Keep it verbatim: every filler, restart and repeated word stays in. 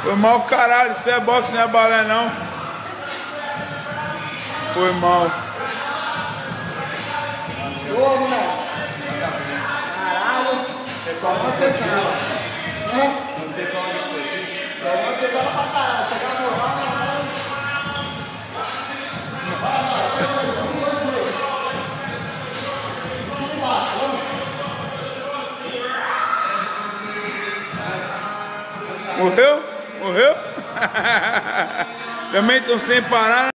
Foi mal, caralho. Isso é boxe, não é balé, não. Foi mal. Boa, moleque. Caralho. Toma pesada. Não tem pra onde fugir. Toma pesada pra caralho. Chegar no ar. Morreu? Morreu? Também estão sem parar.